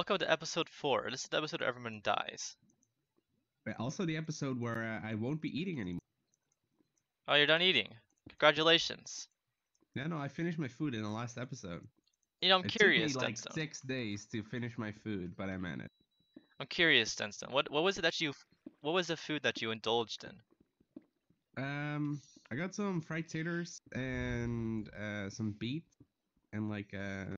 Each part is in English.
welcome to episode 4. This is the episode where everyone dies. But also the episode where I won't be eating anymore. Oh, you're done eating. Congratulations. No, I finished my food in the last episode. You know, I'm It curious, took me like Denstone. 6 days to finish my food, but I managed. I'm curious, Denstone. What was it that you? What was the food that you indulged in? I got some fried taters and some beef and like a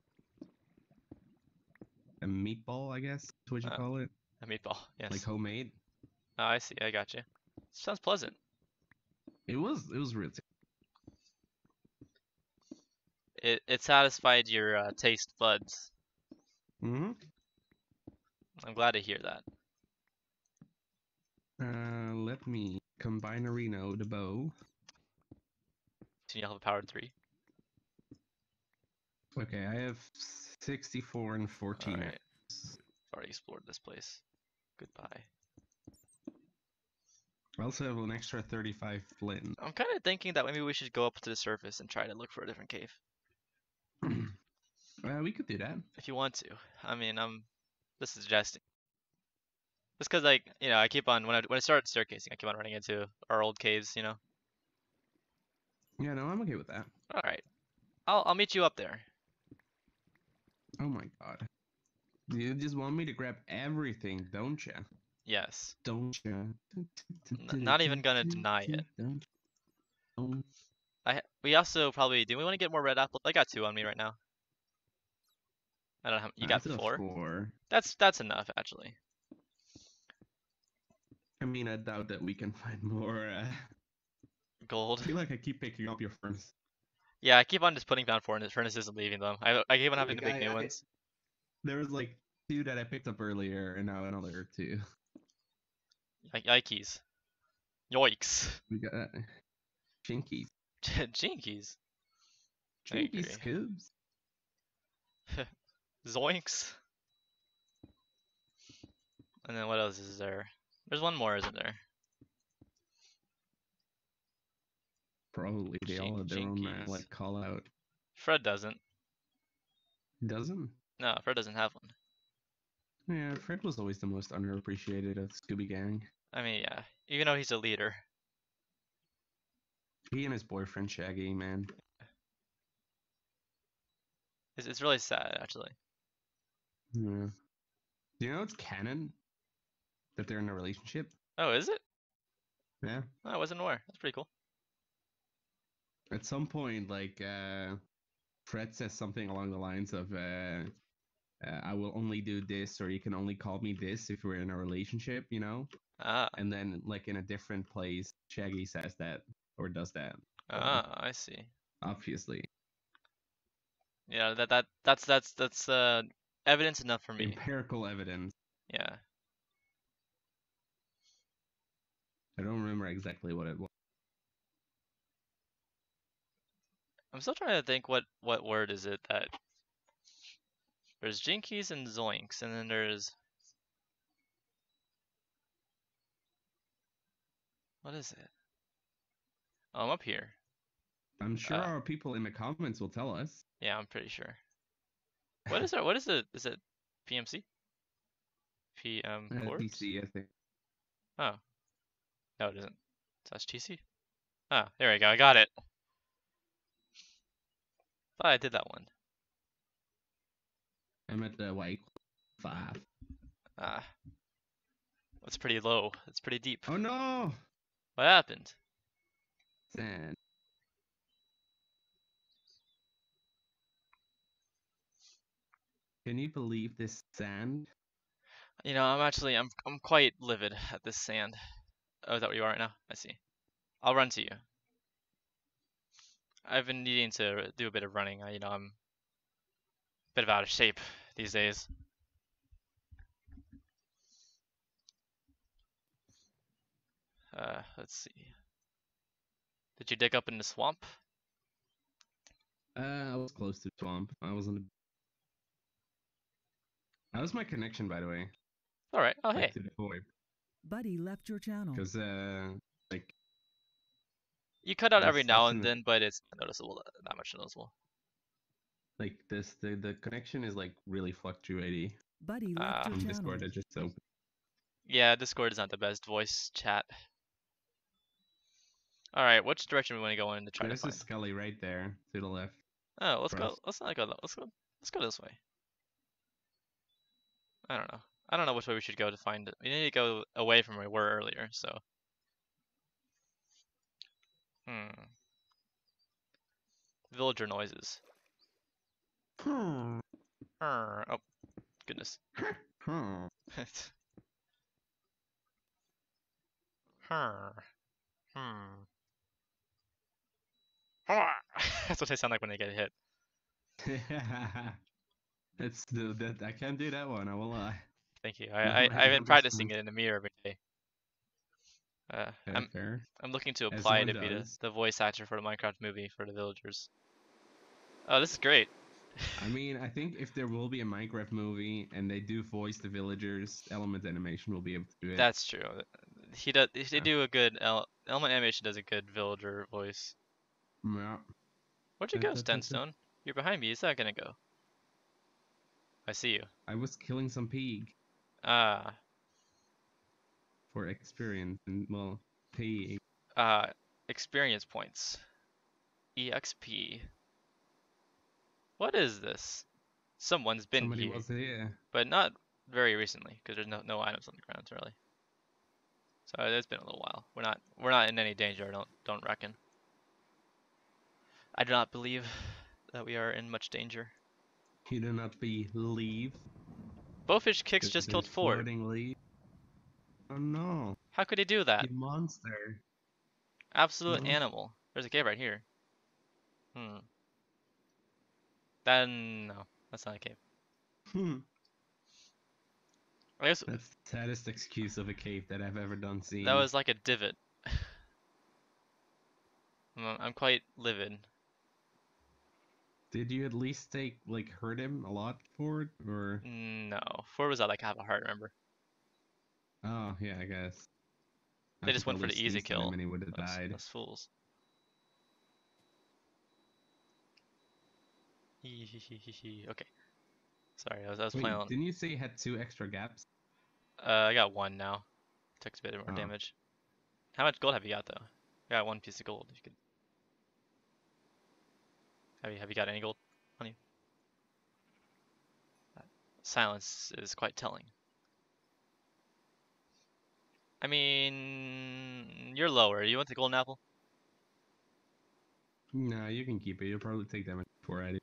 meatball, I guess. That's what you call it. A meatball. Yes. Like homemade. Oh, I see. I got you. Sounds pleasant. It was real tasty. It satisfied your taste buds. Mm-hmm. I'm glad to hear that. Let me combine Reno the bow. So you have a power 3. Okay, I have 64 and 14. All right. Already explored this place. Goodbye. I also have an extra 35 flint. I'm kind of thinking that maybe we should go up to the surface and try to look for a different cave. We could do that. If you want to. I mean, I'm just suggesting. Just because, like, you know, I keep on when I start staircasing, I keep on running into our old caves, you know. Yeah, no, I'm okay with that. All right, I'll meet you up there. Oh my god. You just want me to grab everything, don't ya? Yes. Don't ya? Not even gonna deny it. We also probably do. We want to get more red apples. I got 2 on me right now. I don't have. You got 4? That's enough actually. I mean, I doubt that we can find more Gold. I feel like I keep picking up your furnace. Yeah, I keep on just putting down furnaces and leaving them. I keep on having to make new ones. There was like 2 that I picked up earlier, and now another 2. Yikes. Yoicks. We got Jinkies. Jinkies. Jinkies scoops. Zoinks. And then what else is there? There's one more, isn't there? Probably they all have their own like call out. Fred doesn't. Doesn't? No, Fred doesn't have one. Yeah, Fred was always the most underappreciated of Scooby Gang. I mean, yeah, even though he's a leader. He and his boyfriend Shaggy, man. It's really sad, actually. Yeah. Do you know it's canon that they're in a relationship? Oh, is it? Yeah. Oh, I wasn't aware. That's pretty cool. At some point, like, Fred says something along the lines of, I will only do this, or you can only call me this if we're in a relationship, you know? Ah. And then, like, in a different place, Shaggy says that, or does that. Ah, I see. Obviously. Yeah, that's evidence enough for me. Empirical evidence. Yeah. I don't remember exactly what it was. I'm still trying to think what word is it that there's Jinkies and Zoinks, and then there's what is it? Oh, I'm up here. I'm sure our people in the comments will tell us. Yeah, I'm pretty sure. What is it? What is it? Is it PMC? Corps? PC, I think. Oh. No, it isn't. That's TC. Oh, there we go. I got it. Thought I did that one. I'm at the Y 5. Ah. That's pretty low. That's pretty deep. Oh no! What happened? Sand. Can you believe this sand? You know, I'm quite livid at this sand. Oh, is that where you are right now? I see. I'll run to you. I've been needing to do a bit of running. You know, I'm a bit of out of shape these days. Let's see. Did you dig up in the swamp? I was close to the swamp. I wasn't. That was my connection, by the way. All right. Oh, hey. To the VoIP. Buddy left your channel. Because like. You cut out every now and then, but it's noticeable. Not much noticeable. Like the connection is like really fluctuating. Buddy left your On channel. Discord, I just opened. Yeah, Discord is not the best voice chat. All right, which direction we want to go in to try to There's a find? Scully right there to the left. Oh, let's for go. us. Let's not go. Let's go. Let's go this way. I don't know. I don't know which way we should go to find it. We need to go away from where we were earlier. So. Villager noises. Hmm. Oh, goodness. Hmm. That's what they sound like when they get hit. that I can't do that one. I will lie. Thank you. Not I've my been practicing it in the mirror every day. Fair. I'm looking to As apply one to be does. the voice actor for the Minecraft movie for the villagers. Oh, this is great. I mean, I think if there will be a Minecraft movie and they do voice the villagers, Element Animation will be able to do it. That's true. He does. They Yeah. do a good. Element Animation does a good villager voice. Yeah. Where'd you go, Stenstone? You're behind me. Is that gonna go? I see you. I was killing some pig Ah. for experience and well, pig. Experience points. EXP. What is this? Someone's been Somebody here, was here. but not very recently, because there's no items on the ground really. So it's been a little while. We're not in any danger. Don't reckon. I do not believe that we are in much danger. You do not believe. Bowfish Kicks just killed Ford. Floating leaf. Oh no! How could he do that? You monster! Absolute No. animal. There's a cave right here. Then no, that's not a cave. I guess That's the saddest excuse of a cave that I've ever done seen. that was like a divot. I'm quite livid. Did you at least hurt him a lot for it, or? No, Ford was at like half a heart. Remember? Oh yeah, I guess. They just went for the easy kill. And he would have died. Those fools. Okay. Sorry, I was Wait, playing on. didn't you say you had 2 extra gaps? I got one now. Took a bit more Oh. damage. How much gold have you got though? I got 1 piece of gold. You could. Have you got any gold on you? Silence is quite telling. I mean, you're lower. You want the golden apple? No, you can keep it. You'll probably take damage before I do.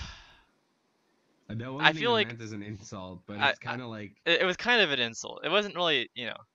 That I wasn't feel even like meant as an insult, but I- it's kind of like it was kind of an insult. It wasn't really,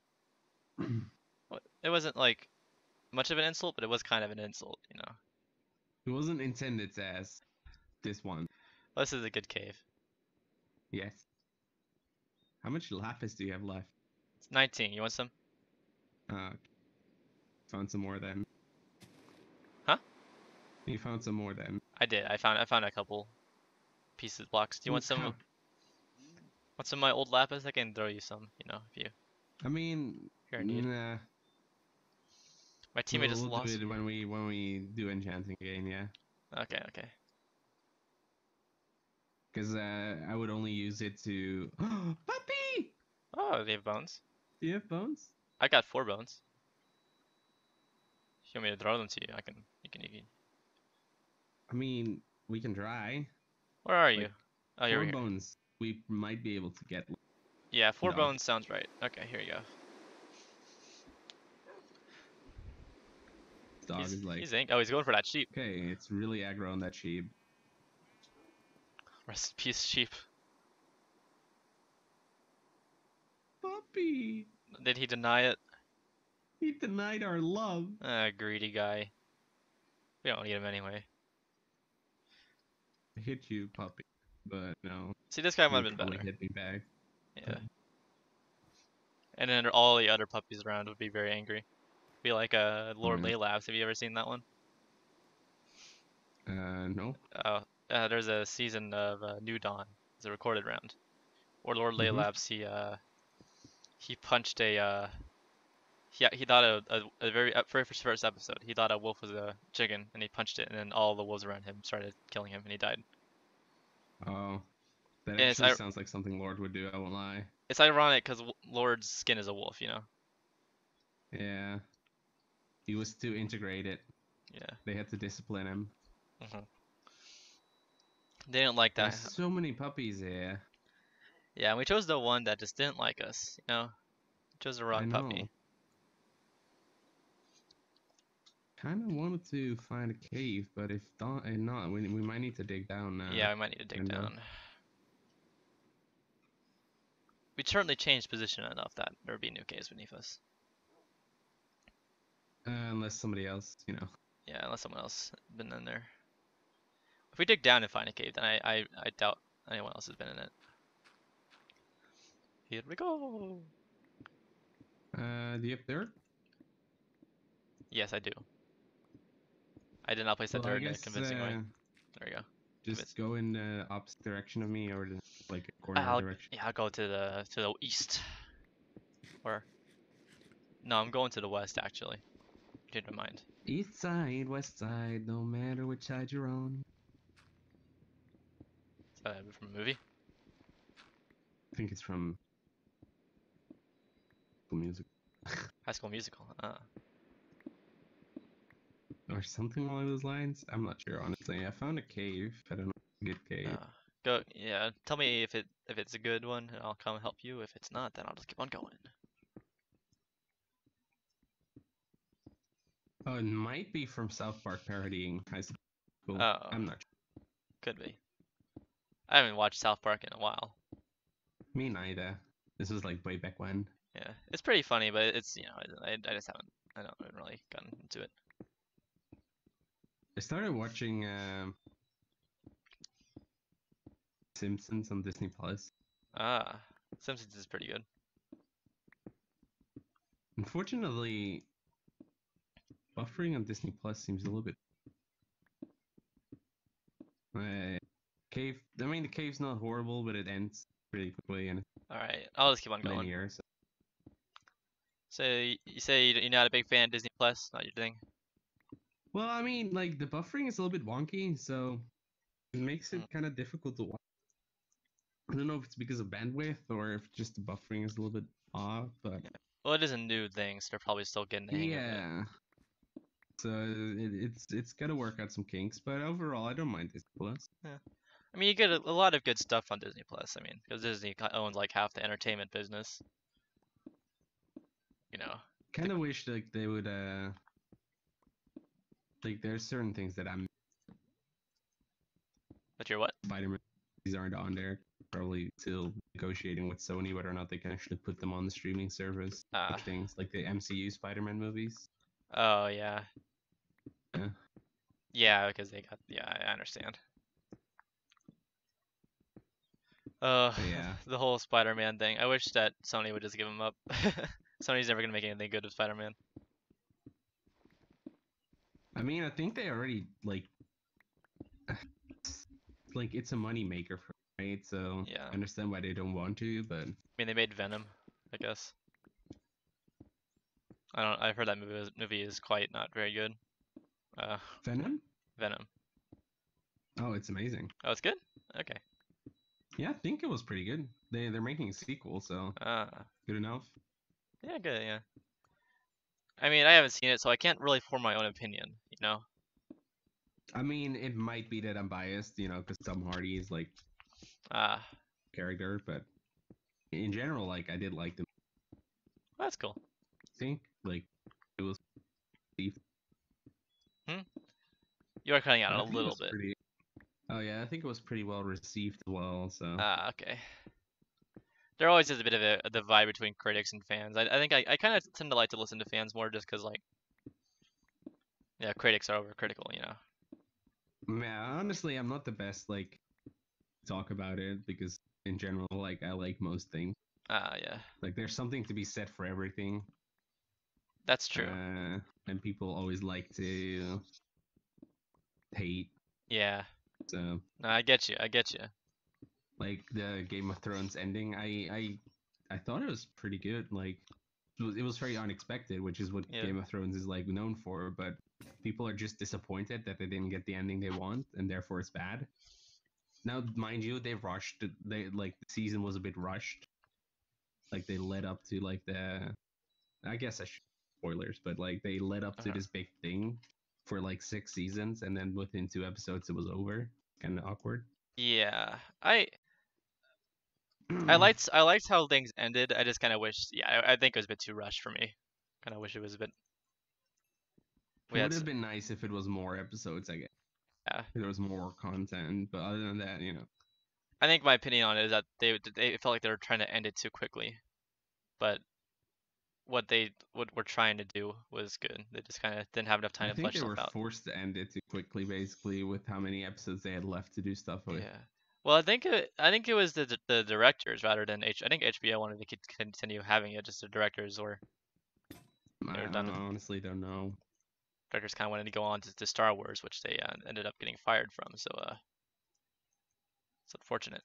it wasn't like much of an insult, but it was kind of an insult, it wasn't intended as this one. Well, this is a good cave. Yes. How much lapis do you have left? It's 19. You want some? Found some more then. Huh? You found some more then. I did. I found a couple pieces blocks. Do you want some? Count. Want some of my old lapis? I can throw you some. If you. I mean, You're in need. nah. My teammate just we'll lost. do it when we do enchanting again, yeah. Okay. Okay. Because I would only use it to. Puppy! Oh, they have bones. Do you have bones? I got 4 bones. If you want me to throw them to you, I can. You can. I mean, we can try. Where are Like, you? Oh, you're 4 here. bones. We might be able to get. Yeah, 4 Dog. bones sounds right. Okay, here you go. Dog is like. He's he's going for that sheep. Okay, it's really aggro on that sheep. Rest in peace, sheep. Puppy! Did he deny it? He denied our love. Greedy guy. We don't need him anyway. I hit you, puppy. But no. See, this guy might you have been probably better. hit me back. Yeah. And then all the other puppies around would be very angry. Be like Lord Yeah. Laylabs. Have you ever seen that one? No. There's a season of New Dawn. It's a recorded round. Or Lord Mhm. Laylabs, he punched a he thought a very first episode. He thought a wolf was a chicken, and he punched it, and then all the wolves around him started killing him, and he died. Oh. That And actually sounds like something Lord would do. I won't lie. it's ironic because Lord's skin is a wolf, you know. Yeah, he was too integrated. Yeah. They had to discipline him. Hmm. They didn't like that. There's so many puppies here. Yeah, and we chose the one that just didn't like us, you know. We chose the I wrong know. puppy. Kind of wanted to find a cave, but if not, we might need to dig down now. Yeah, we might need to dig window. down. We certainly changed position enough that there would be new caves beneath us. Unless somebody else, you know. Yeah, unless someone else had been in there. If we dig down and find a cave, then I doubt anyone else has been in it. Here we go. Do you have dirt? Yes, I do. I did not place that Well, I dirt in a guess convincing way. There you go. just go in the opposite direction of me, or like a corner direction. Yeah, I'll go to the east. Or no, I'm going to the west actually. Keep in mind. East side, west side, no matter which side you're on. Is that from a movie? I think it's from School Music High School Musical. Ah. or something along those lines. I'm not sure, honestly. I found a cave. I don't know, a good cave. Go. Yeah. Tell me if it's a good one, and I'll come help you. If it's not, then I'll just keep on going. Oh, it might be from South Park parodying High School. Oh. I'm not sure. Could be. I haven't watched South Park in a while. Me neither. This was like way back when. Yeah, it's pretty funny, but it's I just haven't really gotten into it. I started watching Simpsons on Disney Plus. Ah, Simpsons is pretty good. Unfortunately, buffering on Disney Plus seems a little bit. Cave. I mean, the cave's not horrible, but it ends pretty quickly and All right, I'll just keep on going. linear. So. So you say you're not a big fan of Disney Plus, not your thing? Well, I mean, like the buffering is a little bit wonky, so it makes it kind of difficult to watch. I don't know if it's because of bandwidth or if just the buffering is a little bit off, but Well, it is a new thing, so they're probably still getting the hang of it. yeah. So it's got to work out some kinks, but overall, I don't mind Disney Plus. I mean, you get a lot of good stuff on Disney Plus. I mean, because Disney owns like half the entertainment business. You know. Kind of wish like they would like there's certain things that I'm But you're what? Spider-Man these aren't on there. Probably still negotiating with Sony whether or not they can actually put them on the streaming service. Ah. Things like the MCU Spider-Man movies. Oh yeah. Yeah. Yeah, because they got. Yeah, I understand. Yeah. The whole Spider-Man thing. I wish that Sony would just give him up. Sony's never gonna make anything good with Spider-Man. I mean, I think they already like it's a money maker for right. So Yeah. I understand why they don't want to, but I mean, they made Venom, I guess. I've heard that movie is quite not very good. Venom. Venom. Oh, it's amazing. Oh, it's good. Okay. Yeah, I think it was pretty good. They're making a sequel, so good enough. Yeah, good. Yeah. I mean, I haven't seen it, so I can't really form my own opinion. You know. I mean, it might be that I'm biased, you know, because Tom Hardy is like character, but in general, like I did like them. That's cool. I think like it was. You are cutting out I a think it little was bit. Oh yeah, I think it was pretty well received as well. So Okay. There always is a bit of a divide between critics and fans. I think I kind of tend to like to listen to fans more just because, like, yeah, critics are overcritical, you know. yeah, honestly, I'm not the best like talk about it because in general, like I like most things. Yeah. Like there's something to be said for everything. That's true. And people always like to hate. Yeah. So No, I get you. I get you. like the Game of Thrones ending, I thought it was pretty good. Like it was very unexpected, which is what Yeah. Game of Thrones is like known for. But people are just disappointed that they didn't get the ending they want, and therefore it's bad. Now, mind you, they rushed. They like the season was a bit rushed. Like they led up to like the. I guess I should spoilers, but like they led up to Uh-huh. this big thing for like 6 seasons, and then within 2 episodes it was over. Kind of awkward. Yeah, I liked how things ended. I just kind of wish, yeah, I think it was a bit too rushed for me. Kind of wish it was a bit. We It had, would have been nice if it was more episodes. I guess yeah. if there was more content, but other than that, I think my opinion on it is that they felt like they were trying to end it too quickly, but what were trying to do was good. They just kind of didn't have enough time I to think flesh they stuff were out. forced to end it too quickly, basically, with how many episodes they had left to do stuff with. Yeah. Well, I think it was the directors rather than I think HBO wanted to continue having it, just the directors or they were done. Honestly don't know. Directors kind of wanted to go on to Star Wars, which they ended up getting fired from. So it's unfortunate.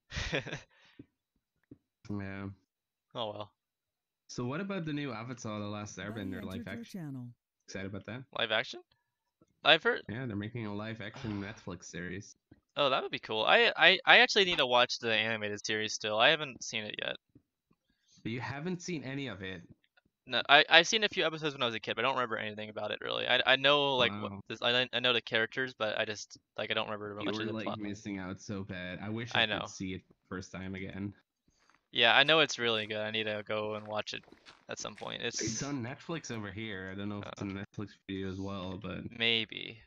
Yeah. Oh well. So what about the new Avatar: The Last Buddy Airbender live entered your action? channel. Excited about that? Live action? I've heard. Yeah, they're making a live action Netflix series. Oh, that would be cool. I actually need to watch the animated series still. I haven't seen it yet. But you haven't seen any of it. No, I've seen a few episodes when I was a kid, but I don't remember anything about it really. I know like what Wow. this I know the characters, but I just like I don't remember You much were of the like plot. missing out so bad. I wish I I could know. see it first time again. Yeah, I know it's really good. I need to go and watch it at some point. It's It's on Netflix over here. I don't know if it's on Netflix for you as well, but maybe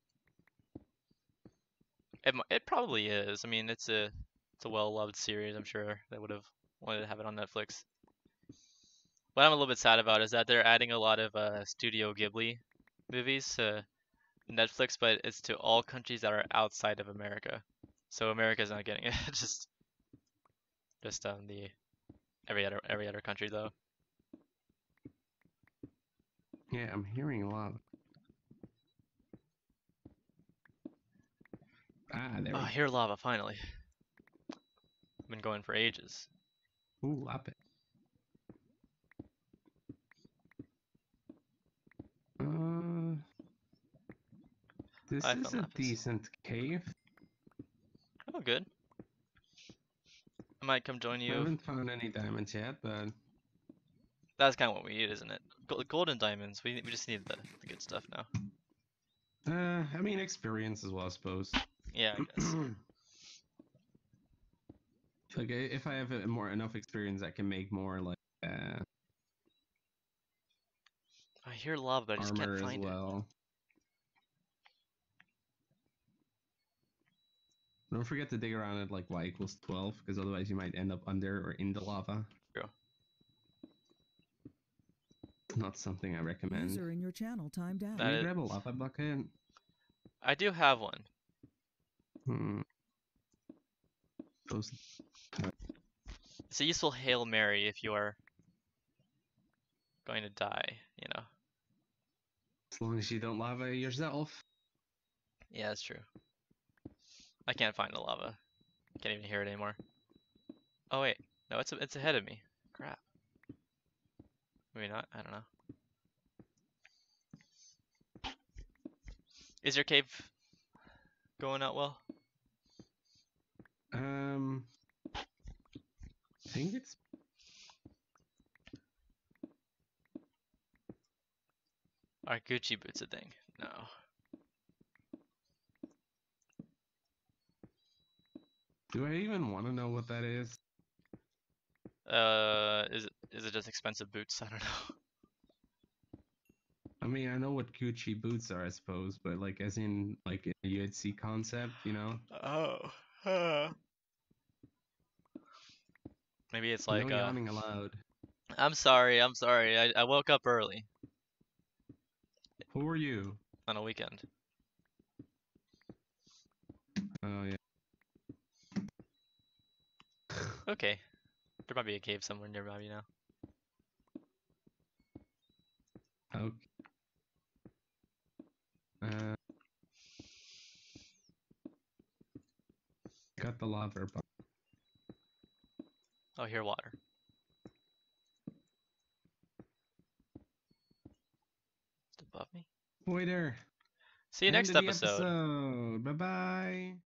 it probably is. I mean, it's a well-loved series. I'm sure they would have wanted to have it on Netflix. What I'm a little bit sad about is that they're adding a lot of Studio Ghibli movies to Netflix, but it's to all countries that are outside of America. So America's not getting it. Just the every other country though. yeah, I'm hearing a lot. There Oh, we here lava finally. Been going for ages. go. Ooh, Lappe. This I is found a lapis. decent cave. Oh, good. I might come join I you. haven't found any diamonds yet, but That's kind of what we need, isn't it? Gold and diamonds. We just need the good stuff now. I mean experience as well, I suppose. Yeah, I guess. Like if I have enough experience, I can make more like I hear lava, but I just armor can't as find it. well. Don't forget to dig around at like y equals 12, because otherwise you might end up under or in the lava. True. Not something I recommend. User in your channel timed out. That Can you is- grab a lava bucket? I do have one. Those It's a useful Hail Mary if you are going to die, you know. as long as you don't lava yourself. Yeah, that's true. I can't find the lava. Can't even hear it anymore. Oh wait, no, it's ahead of me. Crap. Maybe not. I don't know. Is your cave going out well? I think it's Are Gucci boots a thing? No. Do I even want to know what that is? Is it just expensive boots? I don't know. I mean, I know what Gucci boots are, I suppose, but like, as in like a UHC concept, you know? Oh. Maybe it's like no yawning allowed. I'm sorry. I woke up early Who are you? on a weekend. Oh yeah. Okay. There might be a cave somewhere nearby, you know. Okay. Got the lava bucket. Oh, here, water. Just above me. Boy there. See you next End of the episode. Bye bye.